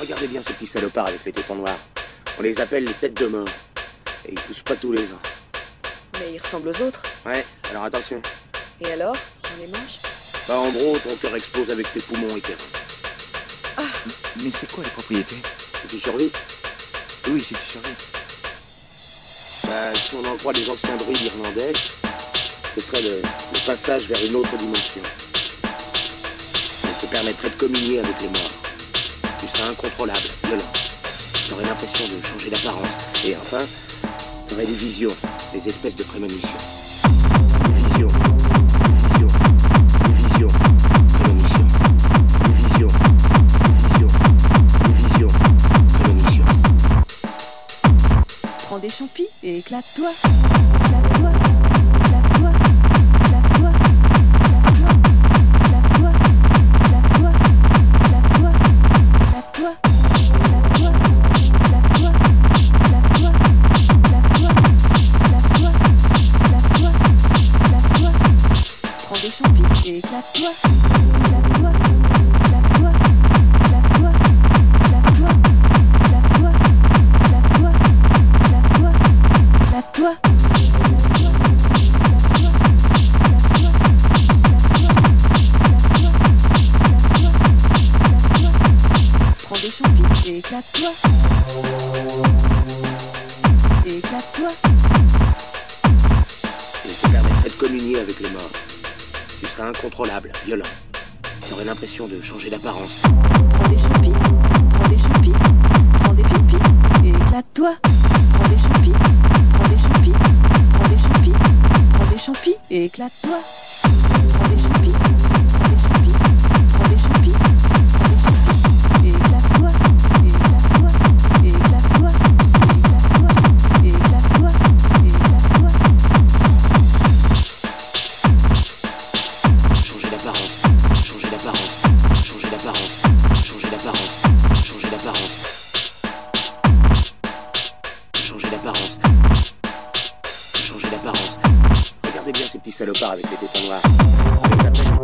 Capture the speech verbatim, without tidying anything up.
Regardez bien ces petits salopards avec les tétons noirs. On les appelle les têtes de mort. Et ils poussent pas tous les ans. Mais ils ressemblent aux autres. Ouais, alors attention. Et alors, si on les mange? Bah en gros, ton cœur explose avec tes poumons et tes reins. Ah. Mais c'est quoi les propriétés? Si tu survis? Oui, si tu survis. Bah, si on en croit les anciens druides irlandais, ce serait le, le passage vers une autre dimension. Ça te permettrait de communier avec les morts. Tu serais incontrôlable, violent. Tu aurais l'impression de changer d'apparence. Et enfin, tu aurais des visions, des espèces de prémonitions. Des visions, des visions, des visions, prémonitions. Des visions, des visions, des visions, prémonitions. Prends des champis et éclate-toi. Éclate-toi. Éclate-toi. Éclate-toi. Éclate-toi. Éclate-toi. Éclate-toi. Éclate-toi. Éclate-toi. Éclate-toi. Éclate-toi. Éclate-toi. Éclate-toi. Éclate-toi. Éclate-toi. Éclate-toi. Prends des champis et éclate-toi. Éclate-toi. Éclate-toi. Éclate-toi. Éclate-toi. Éclate-toi. Éclate-toi. Éclate-toi. Éclate-toi. Prends des champis et éclate-toi. Et éclate-toi. Et ça permettrait de communier avec les morts. Tu serais incontrôlable, violent. Tu aurais l'impression de changer d'apparence. Prends des champis, prends des champis, prends des pipis et éclate-toi. Prends des champis, prends des champis, prends des champis, prends des champis et éclate-toi. Prends des champis, prends des champis, prends des champis, prends des champis et éclate-toi, et éclate-toi, et éclate-toi, et éclate-toi, et éclate-toi, et éclate-toi. Changer d'apparence, changer d'apparence, changer d'apparence, changer d'apparence, changer d'apparence. Changer d'apparence. Changer d'apparence. Regardez bien ces petits salopards avec les tétons noirs. On les appelle